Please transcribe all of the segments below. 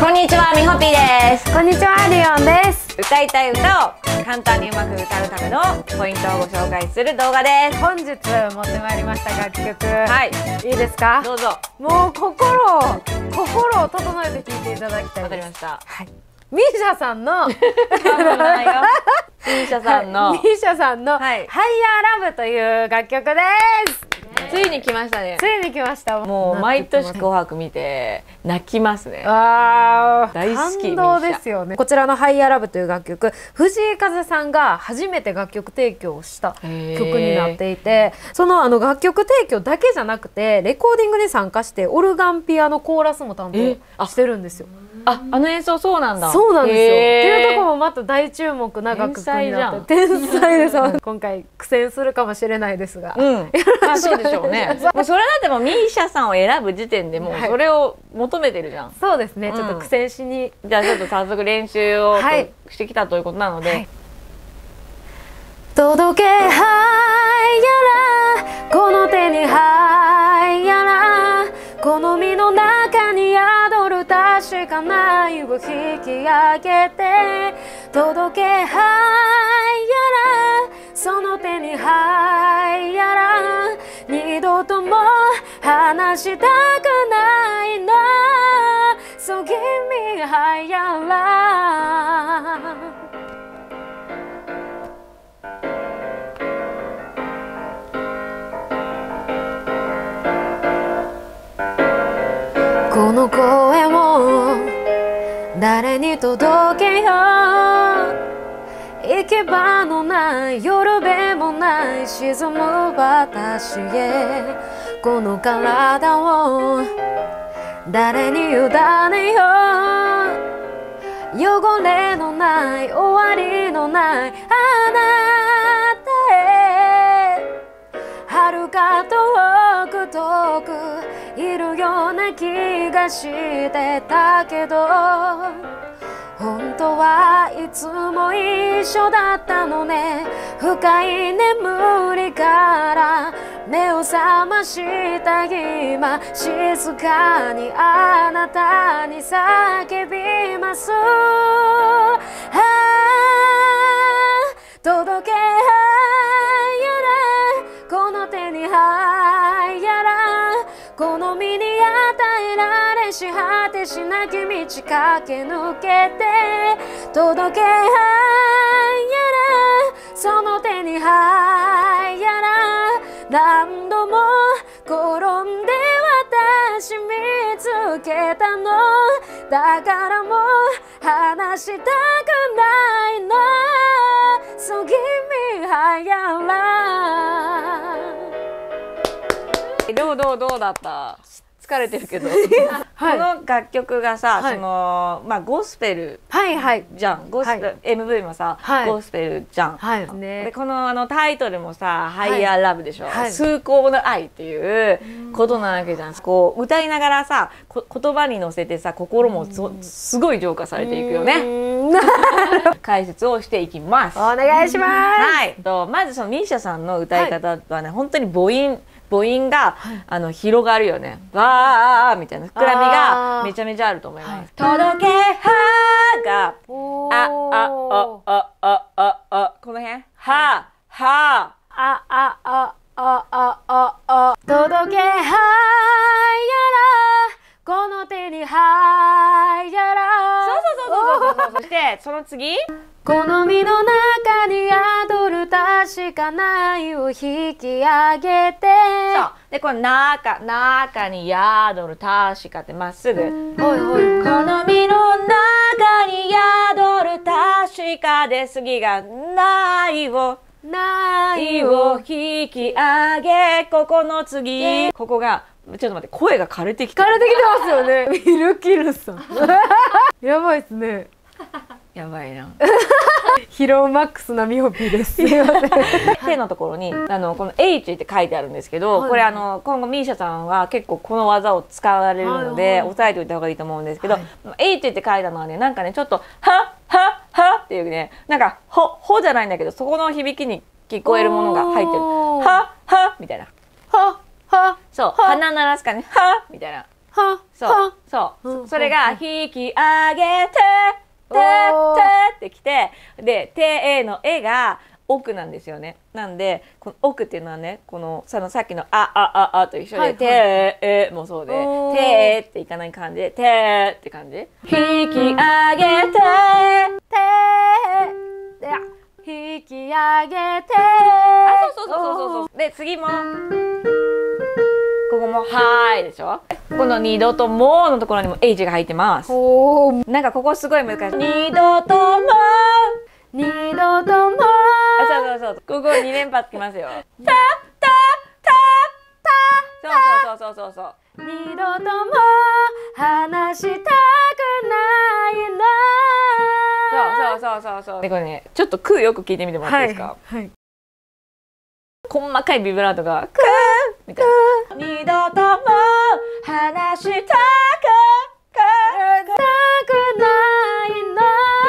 こんにちは、みほぴーです。 こんにちは、リオンです。 歌いたい歌を簡単にうまく歌うためのポイントをご紹介する動画です。 本日持ってまいりました楽曲、 はい、 いいですか？ どうぞ。 もう心を整えて聴いていただきたいです。 わかりました。 はい。ミーシャさんのミーシャさんのミーシャさんのはい、 ハイヤーラブという楽曲です。 ついに来ましたね。 ついに来ました。 もう毎年紅白見て泣きますね。 あー、 大好き。 感動ですよね。こちらのハイヤーラブという楽曲、藤井風さんが初めて楽曲提供をした曲になっていて、その楽曲提供だけじゃなくてレコーディングに参加してオルガンピアノコーラスも担当してるんですよ。 あの演奏そうなんだ。 そうなんですよ。っていうところもまた大注目な楽曲になって、天才です。今回苦戦するかもしれないですが、 そうでしょうね。もうそれだってもうミーシャさんを選ぶ時点でもうそれを求めてるじゃん。 そうですね。ちょっと苦戦しに、 じゃあちょっと早速練習をしてきたということなので、 届けハイヤラ、この手にハイヤラ、この身の中に宿る確かな愛を引き上げて、届けハイヤラ、その手にハイヤラ、二度とも離したくないの、So give me higher love。この声を誰に届けよう、行き場のない夜べもない沈む私へ、この体を誰に委ねよう、汚れのない終わりのないあなたへ、遥か遠く遠くいるような気がしてたけど、本当はいつも一緒だったのね。深い眠りから目を覚ました今、静かにあなたに叫びます。届けハイヤラ、この手にハイヤラ、この身に与えられし果てしなき道駆け抜けて、届けハイヤラ、その手にハイヤラ、何度も転んで私見つけたの、だからもう離したくないの、So give me higher love。 どうだった？疲れてるけど、この楽曲がさ、そのゴスペルじゃん。ゴスペル MV もさゴスペルじゃん。でこのタイトルもさハイヤーラブでしょ。崇高な愛っていうことなわけじゃん。こう歌いながらさ言葉に乗せてさ心もすごい浄化されていくよね。解説をしていきます。 お願いします。 はい。まずそのミーシャさんの歌い方はね、本当に母音が広がるよね。わーみたいな膨らみがめちゃめちゃあると思います。届けはがこの辺は届けハイヤラ、この手にハイヤラ、 そうそしてその次、 この身の中に宿る確かな愛を引き上げて、 そうでこの中に宿る確かってまっすぐ、この身の中に宿る確かで、次がないを引き上げ、ここの次、ここがちょっと待って、声が枯れてきてますよね。ミルキルさんやばいっすね。 やばいな。 ヒロマックスなミホピーです。すいません。 手のところにこの H って書いてあるんですけど、これ今後ミーシャさんは結構この技を使われるので押さえておいた方がいいと思うんですけど、H って書いたのはね、なんかねちょっとはっていうね、なんかほじゃないんだけど、そこの響きに聞こえるものが入ってる。はみたいな。そう、鼻鳴らすかね、はみたいな。 それが引き上げてってきて、で手の絵が奥なんですよね。なんでこの奥っていうのはね、このさっきのあと一緒で、手もそうで、手っていかない感じで、手って感じ。引き上げて引き上げて、 そうで次もここもはーいでしょ。この二度とものところにも H が入ってます。なんかここすごい難しい。二度とも二度とも、 ここ2連発きますよ。そう二度とも話したくないな。 でこれね、ちょっとクーよく聞いてみてもらっていいですか。細かいビブラートがクーみたいな。二度とも話したくないな。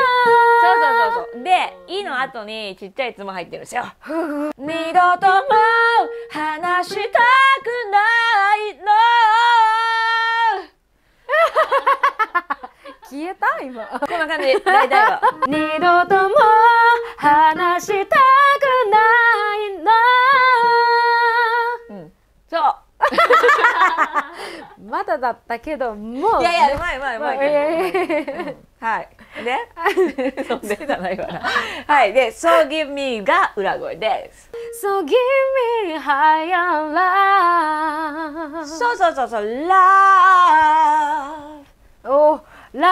で、いの後にちっちゃいつも入ってるんですよ。二度とも話したくないの。 消えた今。 こんな感じで大体は。 二度とも話したくないの。 そう。 まだだったけどもう、 いやうまいはい。でそうでじゃないから。はい。で So give me が裏声です。 So give me higher love。 そう Love。 Oh love。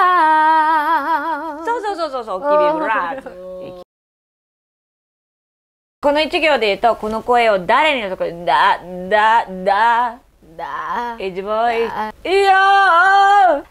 そう Give me love。この一行で言うと、この声を誰にのところでだエッジボーイよー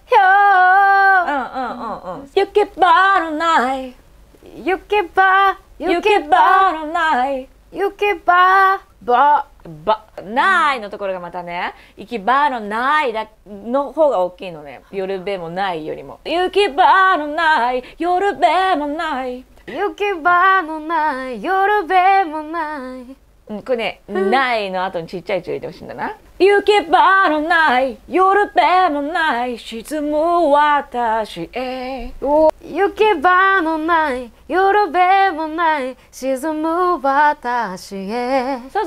You keep on night You keep on night You keep on ないのところがまたね、行き場のないだの方が大きいのね。夜べもないよりも。You keep on night 夜べもない行き場のない夜べもない。 これね、ないの後にちっちゃい字入れてほしいんだな。行き場のない夜べもない沈む私へ。 行き場のない夜べもない沈む私へ。 そう。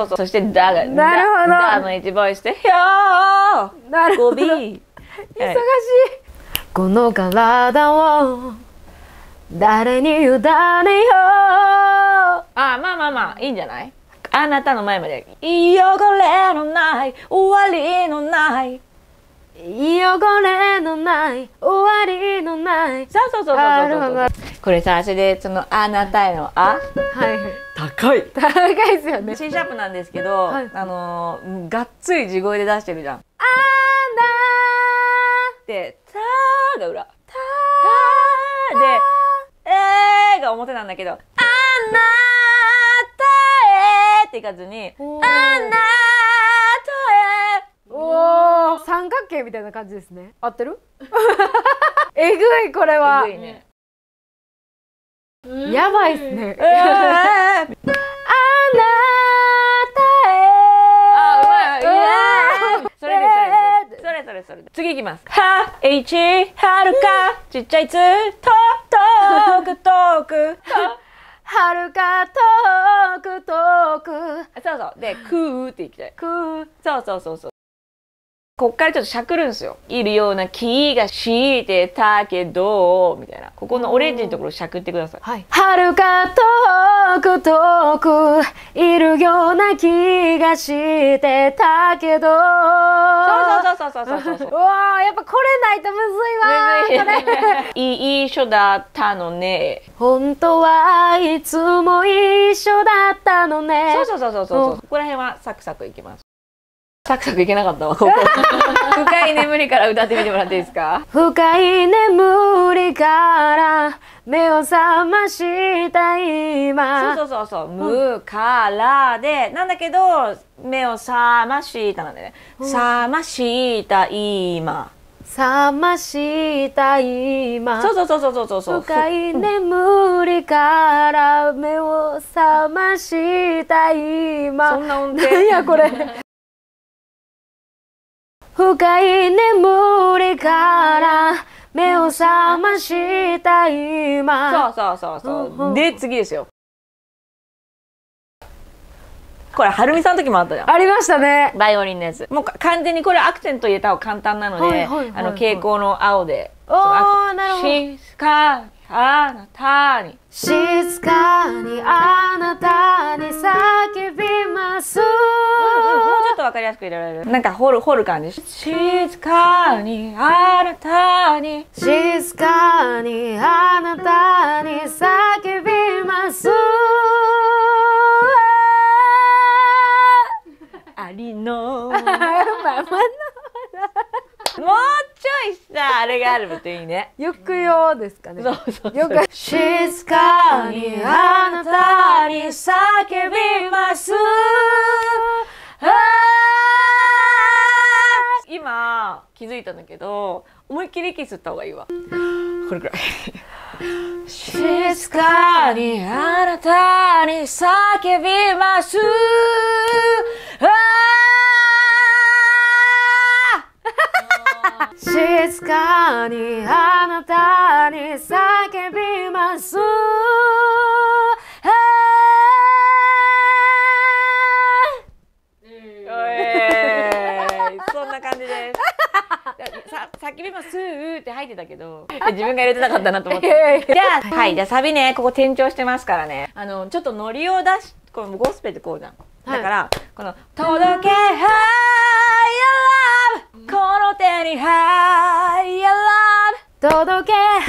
そしてだが、 なるほど。 だのエッジボイスで、ひょー。 なるほど。 語尾。 忙しい。この体を誰に委ねよう。 まあいいんじゃない。あなたの前まで汚れのない終わりのない汚れのない終わりのない。 そうこれさ、それでそのあなたへの高いですよね。 C シャープなんですけど、がっつり地声で出してるじゃん。 あなでたーが裏、たーでが表なんだけど、あなたへっていかずに、あなたへ。 おお、三角形みたいな感じですね。合ってる？えぐい、これは。 えぐいね。 やばいっすね。あなたへ。 それ。次いきます。は、H、はるか、ちっちゃいつ、と、遠く。 はるか遠く。 そう。で、くーっていきたい。そう。こっからちょっとしゃくるんですよ。いるような気がしてたけど、みたいな。ここのオレンジのところしゃくってください。 はい。はるか遠くいるような気がしてたけど。 そう。 うわー、やっぱこれないとむずいわー。 一緒だったのね。 本当はいつも一緒だったのね。 そう。ここら辺はサクサクいきます。サクサクいけなかったわ、ここ。深い眠りから歌ってみてもらっていいですか？ 深い眠りから目を覚ました今。 そう。むからで、なんだけど、目を覚ましたなんだよね。覚ました今。 覚ました今。 そう。 深い眠りから目を覚ました今。 そんな音程。 何やこれ。 深い眠りから目を覚ました今。 そうそうそうそう。で次ですよ。これはるみさんの時もあったじゃん。 ありましたね。 バイオリンのやつ。もう完全にこれアクセント入れた方が簡単なので、蛍光の青で。 おー、なるほど。 静かにあなたに。 静かにあなたに叫びます。 もうちょっとわかりやすく入れられる。なんか掘る感じ。静かにあなたに。 静かにあなたに叫びます。 ありの。 まあまあもうちょいしたあれがあるといいね。 抑揚ですかね。 そうそうそう。 よく静かにあなたに叫びます。 今気づいたんだけど、思いっきり息吸った方がいいわ。これくらい。静かにあなたに叫びます。 静かにあなたに叫びます。 そんな感じです。叫びますって入ってたけど、自分が入れてなかったなと思って。じゃあ、はい、じゃあサビね、ここ転調してますからね。ちょっとノリを出し、このゴスペルってこうじゃん。だから、この届け High Love この手に High Love 届け High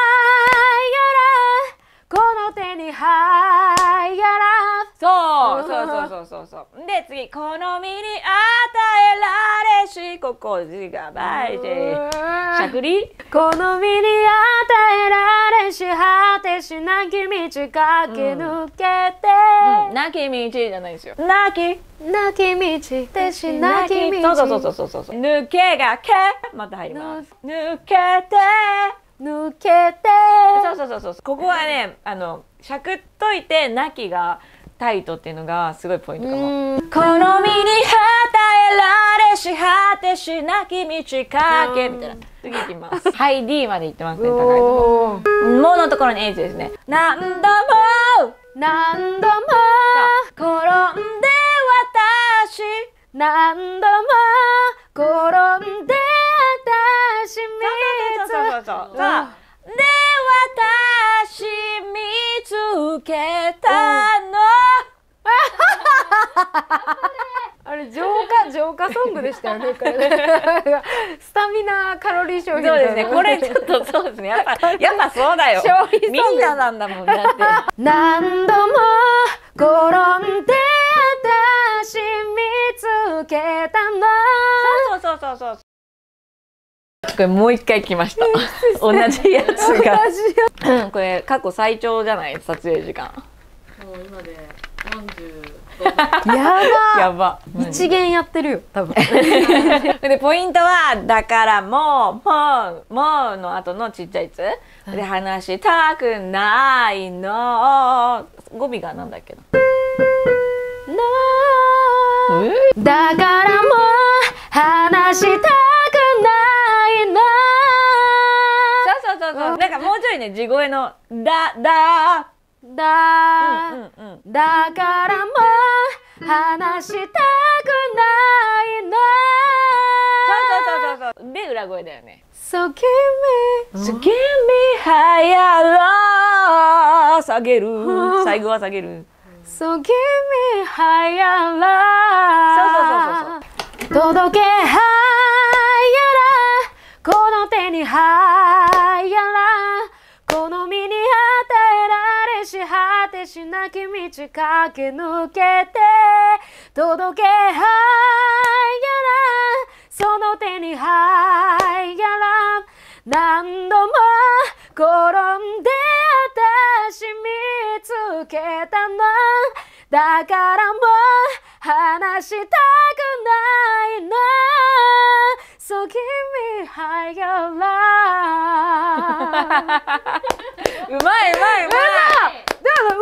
Love この手に High Love そうで次この身に与えられし心地がばいてしゃくりこの身に与えられし果てしなき道駆け抜けて、 なき道じゃないですよ。なき道てしなき道そう抜けがけまた入ります。抜けて抜けてそうここはねしゃくっといてなきがタイトっていうのがすごいポイントかも。この身に与えられし果てしなき道かけみたいな。次いきます。はい D までいってますね。高いところ。ものところに H ですね。何度も転んで私何度も転んで私見つで私見つけたのあれ浄化ソングでしたよね。これスタミナカロリー消費。 そうですね。これちょっとそうですね。やっぱそうだよ。みんななんだもんだって。 何度も転んで私見つけたの。 そう。これもう一回来ました。同じやつが。これ過去最長じゃない撮影時間。 もう今で45。 やば一元やってるよ多分。 でポイントはだからもうの後のちっちゃいやつで話したくないの語尾がなんだっけな。 だからもう話したくないの。 そうなんかもうちょいね地声のだからも話したくないの。 そうで裏声だよね。 So give me higher love 下げる最後は下げる。 So give me higher love 届け higher love この手に higher love この身に与えられし果てしなき道駆け抜けて届け higher love その手に higher love 何度も転んで私見つけたのだからもう話したくないの So give me higher love うまい。 でもうまくな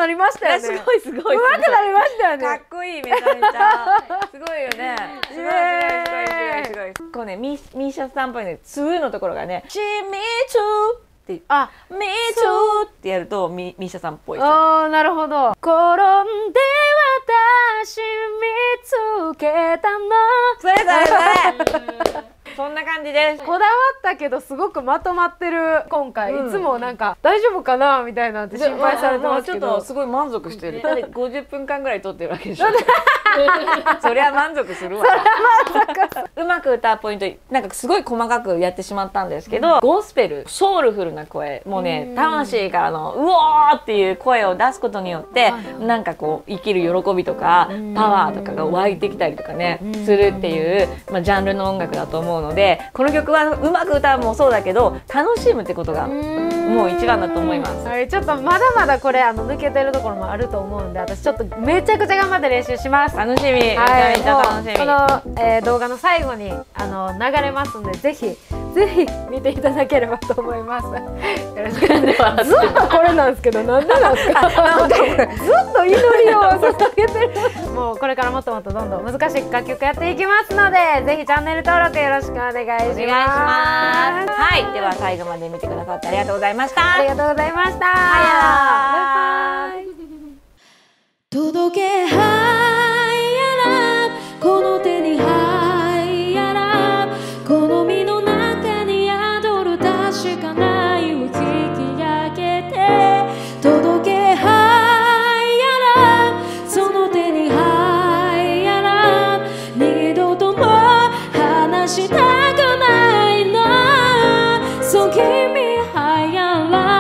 なりましたよね。 すごいすごい。 上手くなりましたよね。 かっこいいめちゃめちゃ。すごいよね。すごいすごいすごいすごい。こうねミーシャさんっぽいね、ツーのところがね、しみつってあ、みつってやるとミーシャさんっぽい。 ああ、なるほど。転んで私見つけたの。 それそれ。そんな感じです。 こだわったけどすごくまとまってる今回、いつもなんか大丈夫かなみたいなって心配されてますけど、 ちょっとすごい満足してる。50分間ぐらい撮ってるわけでしょ。そりゃ満足するわ。うまく歌うポイント、なんかすごい細かくやってしまったんですけど、ゴスペル、ソウルフルな声、もうね、魂からのうおーっていう声を出すことによって、なんかこう生きる喜びとかパワーとかが湧いてきたりとかね、するっていう、ジャンルの音楽だと思うので、この曲はうまく歌うもそうだけど楽しむってことがもう一番だと思います。 はい、ちょっとまだまだこれ抜けてるところもあると思うんで、私ちょっとめちゃくちゃ頑張って練習します。 楽しみ、めちゃめちゃ楽しみ。 この、動画の最後に流れますので、ぜひ見ていただければと思います。よろしくお願いします。ずっとこれなんですけど、なんでなんですか。ずっと祈りを捧げてる。もうこれからもっともっとどんどん難しい楽曲やっていきますので、ぜひチャンネル登録よろしくお願いします。 お願いします。はい、では最後まで見てくださってありがとうございました。 ありがとうございました。 バイバイ。 届けハイやら、この手にハイやら、この身の中に宿る確かな愛を引き上げて、届けハイやら、その手にハイやら、二度とも話したくないな、そう君ハイやら。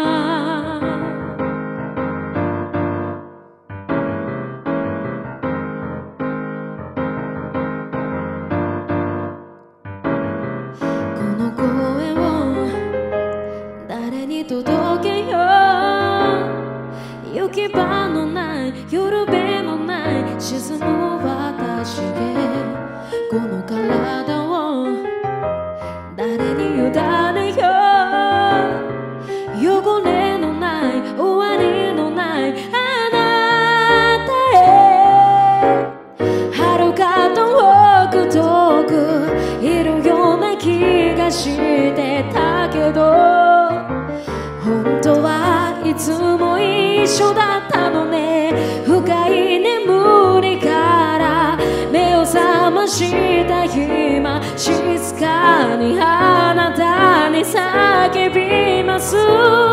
届けよう、行き場のない夜べのない沈む私へ、この体を誰に委ねよう、汚れのない終わりのないあなたへ、遥か遠く遠くいるような気がしてたけど、本当はいつも一緒だったのね。深い眠りから目を覚ました今、静かにあなたに叫びます。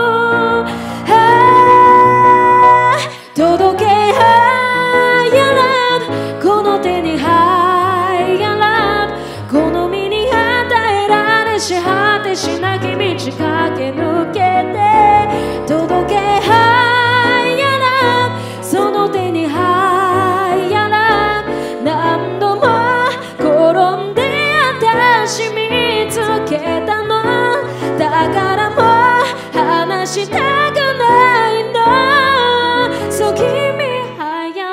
届けハイやら、この手にハイやら、この身に与えられし果てしなき道駆け抜けて、届けハイやら、その手にハイやら、何度も転んで私見つけたの、だからもう話したくないの、そう君ハイや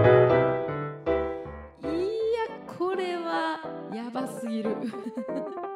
ら。いや、これはやばすぎる。